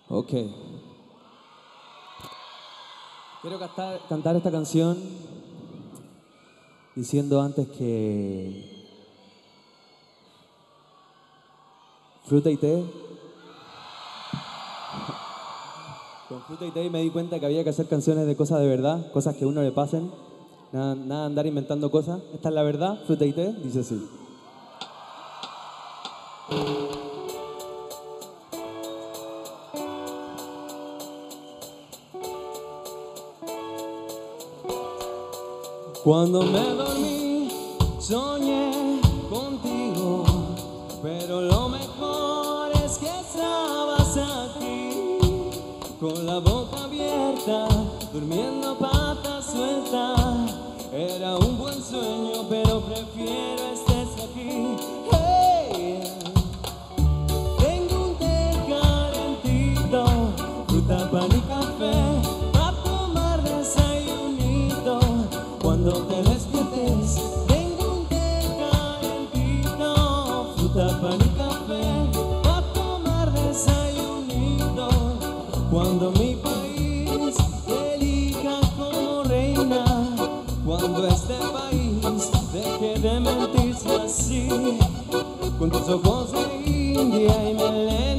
Ok. Quiero cantar esta canción diciendo antes que fruta y té. Con fruta y té me di cuenta que había que hacer canciones de cosas de verdad, cosas que a uno le pasen. Nada andar inventando cosas. Esta es la verdad, fruta y té, dice así. Cuando me dormí, soñé contigo, pero lo mejor es que estabas aquí, con la boca abierta, durmiendo patas sueltas. Era un buen sueño, pero prefiero estés aquí. Hey, tengo un té calentito, fruta, pan y café, pa' tomar desayunito. Cuando te despiertes, tengo un té calentito, fruta, pan y café, pa' tomar desayunito. Cuando mi país te elija como reina, cuando este país deje de mentirse así, con tus ojos de India y melena.